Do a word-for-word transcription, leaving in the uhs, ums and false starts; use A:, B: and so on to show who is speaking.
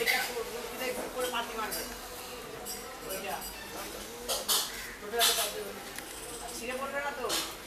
A: এটা করে পাতি মারবে ওইটা ছিঁড়ে পড়বে না তো।